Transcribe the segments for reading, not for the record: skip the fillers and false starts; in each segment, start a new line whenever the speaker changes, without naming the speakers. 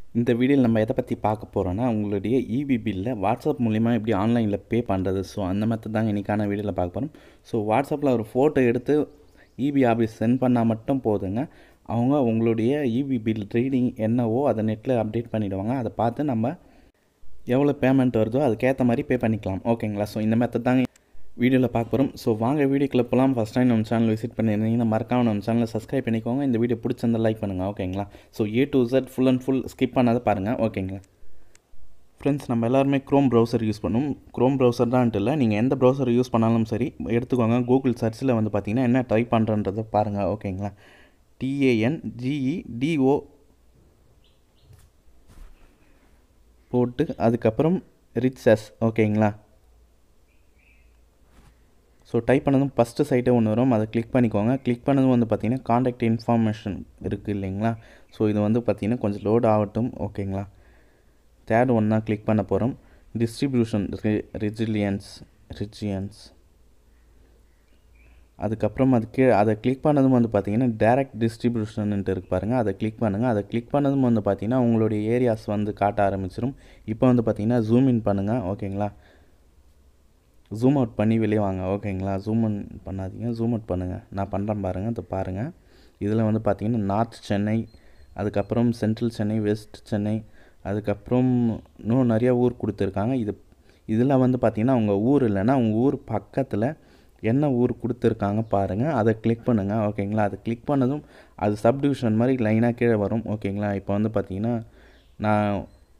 இந்த வீடியோவில் நம்ம எதை பற்றி பார்க்க போகிறோன்னா உங்களுடைய இபி பில்லை வாட்ஸ்அப் மூலிமா எப்படி ஆன்லைனில் பே பண்ணுறது. ஸோ அந்த மெத்தட் தாங்க இன்றைக்கான வீடியோவில் பார்க்க போகிறோம். ஸோ வாட்ஸ்அப்பில் ஒரு ஃபோட்டோ எடுத்து இபி ஆஃபீஸ் சென்ட் பண்ணால் மட்டும் போதுங்க. அவங்க உங்களுடைய இபி பில் ரீடிங் என்னவோ அதை நெட்டில் அப்டேட் பண்ணிவிடுவாங்க. அதை பார்த்து நம்ம எவ்வளோ பேமெண்ட் வருதோ அதுக்கேற்ற மாதிரி பே பண்ணிக்கலாம். ஓகேங்களா? ஸோ இந்த மெத்தட் தாங்க வீடியோவில் பார்க்க போகிறோம். ஸோ வாங்க வீடியோக்குள்ளே போகலாம். ஃபஸ்ட் டைம் நம்ம சேனல் விசிட் பண்ணியிருந்தீங்கன்னா மறக்காம நம்ம சேனலை சப்ஸ்கிரைப் பண்ணிக்கோங்க. இந்த வீடியோ பிடிச்சிருந்தா லைக் பண்ணுங்கள். ஓகேங்களா? So A to Z full and full skip பண்ணாத பாருங்கள். ஓகேங்களா ஃப்ரெண்ட்ஸ், நம்ம எல்லாருமே க்ரோம் ப்ரௌசர் யூஸ் பண்ணுவோம். க்ரோம் ப்ரௌசர் தான்ட்டு இல்லை, நீங்கள் எந்த ப்ரௌசர் யூஸ் பண்ணாலும் சரி எடுத்துக்கோங்க. கூகுள் சர்ச்சில் வந்து பார்த்தீங்கன்னா என்ன டைப் பண்ணுறன்றதை பாருங்கள். ஓகேங்களா? TANGEDO போட்டு அதுக்கப்புறம் ரிச்சஸ். ஓகேங்களா? ஸோ டைப் பண்ணதும் ஃபஸ்ட்டு சைட்டே ஒன்று வரும், அதை கிளிக் பண்ணிக்கோங்க. கிளிக் பண்ணதும் வந்து பார்த்திங்கன்னா காண்டாக்ட் இன்ஃபர்மேஷன் இருக்குது இல்லைங்களா? ஸோ இது வந்து பார்த்திங்கன்னா கொஞ்சம் லோட் ஆகட்டும். ஓகேங்களா? தேர்ட் ஒன் தான் கிளிக் பண்ண போகிறோம். Distribution regions. அதுக்கப்புறம் அதை கிளிக் பண்ணதும் வந்து பார்த்திங்கன்னா டைரக்ட் டிஸ்ட்ரிபியூஷன்ட்டு இருக்குது பாருங்கள், அதை கிளிக் பண்ணுங்கள். அதை கிளிக் பண்ணதும் வந்து பார்த்திங்கன்னா உங்களுடைய ஏரியாஸ் வந்து காட்ட ஆரம்பிச்சிடும். இப்போ வந்து பார்த்திங்கன்னா ஜூம் இன் பண்ணுங்கள். ஓகேங்களா? ஜூம் அவுட் பண்ணி வெளியே வாங்க. ஓகேங்களா? ஜூம் இன் பண்ணாதீங்க, ஜூம் அவுட் பண்ணுங்கள். நான் பண்ணுறேன் பாருங்கள். அதை பாருங்கள். இதில் வந்து பார்த்திங்கன்னா நார்த் சென்னை, அதுக்கப்புறம் சென்ட்ரல் சென்னை, வெஸ்ட் சென்னை, அதுக்கப்புறம் இன்னும் நிறையா ஊர் கொடுத்துருக்காங்க. இதில் வந்து பார்த்திங்கன்னா உங்கள் ஊர் இல்லைன்னா உங்கள் ஊர் பக்கத்தில் என்ன ஊர் கொடுத்துருக்காங்க பாருங்கள், அதை கிளிக் பண்ணுங்கள். ஓகேங்களா? அதை கிளிக் பண்ணதும் அது சப்டிவிஷன் மாதிரி லைனாக கீழே வரும். ஓகேங்களா? இப்போ வந்து பார்த்திங்கன்னா நான்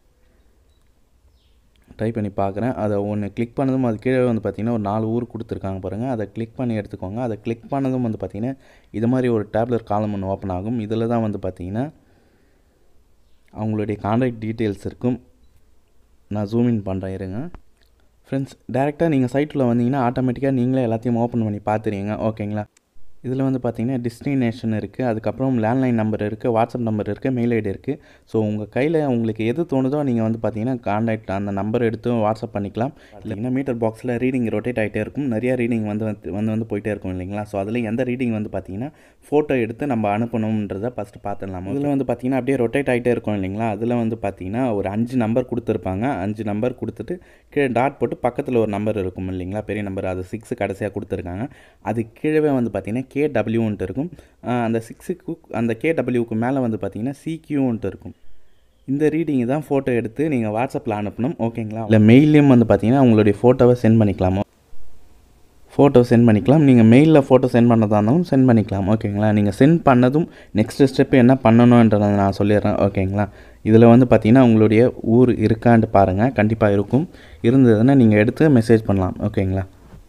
ட்ரை பண்ணி பார்க்குறேன். அதை ஒன்று கிளிக் பண்ணதும் அது கீழே வந்து பார்த்திங்கன்னா ஒரு 4 ஊர் கொடுத்துருக்காங்க பாருங்கள், அதை கிளிக் பண்ணி எடுத்துக்கோங்க. அதை கிளிக் பண்ணதும் வந்து பார்த்திங்கன்னா இது மாதிரி ஒரு டேப்லெட் காலம் ஒன்று ஓப்பன் ஆகும். இதில் தான் வந்து பார்த்திங்கன்னா அவங்களுடைய கான்டாக்ட் டீட்டெயில்ஸ் இருக்கும். நான் ஜூம் இன் பண்ணுறேன் இருங்க. ஃப்ரெண்ட்ஸ், டேரெக்டாக நீங்கள் சைட்டில் வந்தீங்கன்னா ஆட்டோமேட்டிக்காக நீங்களே எல்லாத்தையும் ஓப்பன் பண்ணி பார்த்துறீங்க. ஓகேங்களா? இதில் வந்து பார்த்திங்கன்னா டெஸ்டினேஷன் இருக்குது, அதுக்கப்புறம் லேண்ட்லைன் நம்பர் இருக்குது, வாட்ஸ்அப் நம்பர் இருக்குது, மெயில் ஐடி இருக்குது. ஸோ உங்கள் கையில் உங்களுக்கு எது தோணுதோ நீங்கள் வந்து பார்த்திங்கன்னா கான்டாக்ட் அந்த நம்பர் எடுத்து வாட்ஸ்அப் பண்ணிக்கலாம். இல்லைங்கன்னா மீட்டர் பாக்ஸில் ரீடிங் ரொட்டேட் ஆகிட்டே இருக்கும். நிறையா ரீடிங் வந்து போயிட்டே இருக்கும் இல்லைங்களா? ஸோ அதில் எந்த ரீடிங் வந்து பார்த்திங்கன்னா ஃபோட்டோ எடுத்து நம்ம அனுப்பணுன்றதை ஃபஸ்ட்டு பார்த்துடலாம். இதில் வந்து பார்த்திங்கன்னா அப்படியே ரொட்டேட் ஆகிட்டே இருக்கும் இல்லைங்களா? அதில் வந்து பார்த்திங்கன்னா ஒரு 5 நம்பர் கொடுத்துருப்பாங்க. 5 நம்பர் கொடுத்துட்டு கீழே டாட் போட்டு பக்கத்தில் ஒரு நம்பர் இருக்கும் இல்லைங்களா? பெரிய நம்பர், அது 6 கடைசியாக கொடுத்துருக்காங்க. அது கீழே வந்து பார்த்திங்கன்னா KWன்ட்டு இருக்கும். அந்த 6க்கு அந்த KWக்கு மேலே வந்து பார்த்திங்கன்னா CQன்ட்டு இருக்கும். இந்த ரீடிங் தான் ஃபோட்டோ எடுத்து நீங்கள் வாட்ஸ்அப்பில் அனுப்பணும். ஓகேங்களா? இல்லை மெயிலையும் வந்து பார்த்திங்கன்னா உங்களுடைய ஃபோட்டோவை சென்ட் பண்ணிக்கலாமா? ஃபோட்டோ சென்ட் பண்ணிக்கலாம். நீங்கள் மெயிலில் ஃபோட்டோ சென்ட் பண்ணதாக இருந்தாலும் சென்ட் பண்ணிக்கலாம். ஓகேங்களா? நீங்கள் சென்ட் பண்ணதும் நெக்ஸ்ட் ஸ்டெப்பு என்ன பண்ணணுன்றதை நான் சொல்லிடுறேன். ஓகேங்களா? இதில் வந்து பார்த்திங்கன்னா உங்களுடைய ஊர் இருக்கான்ட்டு பாருங்கள். கண்டிப்பாக இருக்கும். இருந்ததுன்னா நீங்கள் எடுத்து மெசேஜ் பண்ணலாம். ஓகேங்களா?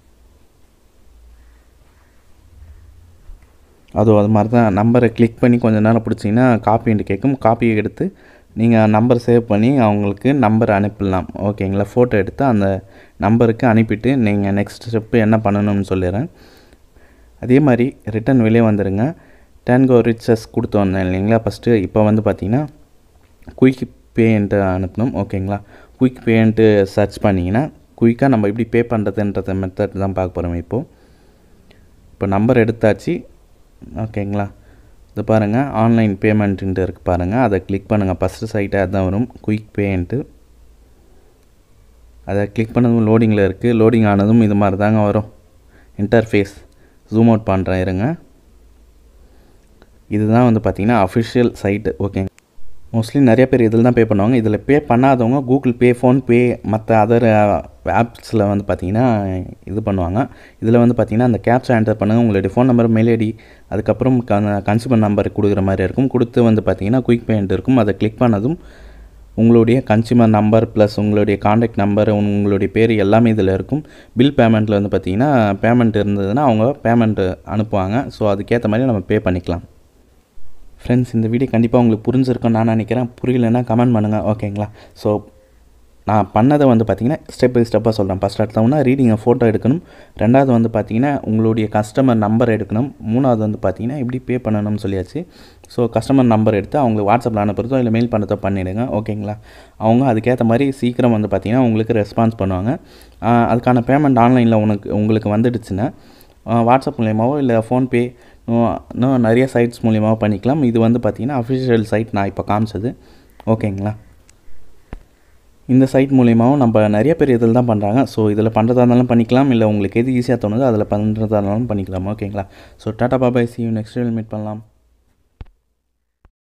அது மாதிரி தான் நம்பரை கிளிக் பண்ணி கொஞ்சம் நேரம் பிடிச்சிங்கன்னா காப்பின்ட்டு கேட்கும். காப்பியை எடுத்து நீங்கள் நம்பர் சேவ் பண்ணி அவங்களுக்கு நம்பர் அனுப்பிடலாம். ஓகேங்களா? ஃபோட்டோ எடுத்து அந்த நம்பருக்கு அனுப்பிட்டு நீங்கள் நெக்ஸ்ட் ஸ்டெப்பு என்ன பண்ணணும்னு சொல்லிடுறேன். அதே மாதிரி ரிட்டன் வெளியே வந்துடுங்க. டேன்கோ ரிச்சஸ் கொடுத்து வந்தேன் இல்லைங்களா ஃபஸ்ட்டு. இப்போ வந்து பார்த்திங்கன்னா குயிக் பேன்ட்டு அனுப்பணும். ஓகேங்களா? குயிக் பேன்ட்டு சர்ச் பண்ணிங்கன்னா குயிக்காக நம்ம எப்படி பே பண்ணுறதுன்றத மெத்தட் தான் பார்க்க போகிறோம். இப்போ நம்பர் எடுத்தாச்சு. ஓகேங்களா? இது பாருங்கள், ஆன்லைன் பேமெண்ட்டுன்ட்டு இருக்குது பாருங்கள், அதை கிளிக் பண்ணுங்கள். ஃபஸ்ட்டு சைட்டை அதுதான் வரும், குயிக் பேன்ட்டு. அதை கிளிக் பண்ணதும் லோடிங்கில் இருக்குது. லோடிங் ஆனதும் இது மாதிரி தாங்க வரும் இன்டர்ஃபேஸ். ஜூம் அவுட் பண்ணுறேன் இருங்க. இதுதான் வந்து பார்த்திங்கன்னா அஃபிஷியல் சைட்டு. ஓகேங்க. மோஸ்ட்லி நிறைய பேர் இதில் தான் பே பண்ணுவாங்க. இதில் பே பண்ணாதவங்க கூகுள் பே, ஃபோன்பே, மற்ற அதர் ஆப்ஸில் வந்து பார்த்திங்கன்னா இது பண்ணுவாங்க. இதில் வந்து பார்த்திங்கன்னா அந்த கேப்சா என்டர் பண்ணுங்கள். உங்களுடைய ஃபோன் நம்பர், மெயில் ஐடி, அதுக்கப்புறம் கன்சியூமர் நம்பர் கொடுக்குற மாதிரி இருக்கும். கொடுத்து வந்து பார்த்திங்கன்னா குயிக் பேமெண்ட் இருக்கும். அதை கிளிக் பண்ணதும் உங்களுடைய கன்சியூமர் நம்பர் ப்ளஸ் உங்களுடைய காண்டாக்ட் நம்பர், உங்களுடைய பேர் எல்லாமே இதில் இருக்கும். பில் பேமெண்ட்டில் வந்து பார்த்திங்கன்னா பேமெண்ட் இருந்ததுன்னா அவங்க பேமெண்ட்டு அனுப்புவாங்க. ஸோ அதுக்கேற்ற மாதிரி நம்ம பே பண்ணிக்கலாம். ஃப்ரெண்ட்ஸ், இந்த வீடியோ கண்டிப்பாக உங்களுக்கு புரிஞ்சிருக்குன்னு நான் நினைக்கிறேன். புரியலைன்னா கமெண்ட் பண்ணுங்கள். ஓகேங்களா? ஸோ நான் பண்ணதை வந்து பார்த்திங்கன்னா ஸ்டெப் பை ஸ்டெப்பாக சொல்கிறேன். ஃபஸ்ட் எடுத்தோம்னா ரீடிங்கை ஃபோட்டோ எடுக்கணும். ரெண்டாவது வந்து பார்த்திங்கன்னா உங்களுடைய கஸ்டமர் நம்பர் எடுக்கணும். மூணாவது வந்து பார்த்திங்கன்னா எப்படி பே பண்ணணும்னு சொல்லியாச்சு. ஸோ கஸ்டமர் நம்பர் எடுத்து அவங்களுக்கு வாட்ஸ்அப்பில் அனுப்புறதோ இல்லை மெயில் பண்ணுறதோ பண்ணிவிடுங்க. ஓகேங்களா? அவங்க அதுக்கேற்ற மாதிரி சீக்கிரம் வந்து பார்த்திங்கன்னா உங்களுக்கு ரெஸ்பான்ஸ் பண்ணுவாங்க. அதுக்கான பேமெண்ட் ஆன்லைனில் உங்களுக்கு வந்துடுச்சுன்னா வாட்ஸ்அப் மூலியமாவோ இல்லை ஃபோன்பே இன்னும் நிறைய சைட்ஸ் மூலியமாக பண்ணிக்கலாம். இது வந்து பார்த்திங்கன்னா அஃபிஷியல் சைட் நான் இப்போ காமிச்சது. ஓகேங்களா. இந்த சைட் மூலியமாகவும் நம்ம நிறைய பேர் இதில் தான் பண்ணுறாங்க. ஸோ இதில் பண்ணுறதா இருந்தாலும் பண்ணிக்கலாம், இல்லை உங்களுக்கு எது ஈஸியாக தோணுதோ அதில் பண்ணுறதா இருந்தாலும் பண்ணிக்கலாம். ஓகேங்களா. So tata bye bye, see you next வீடியோவில் மீட் பண்ணலாம்.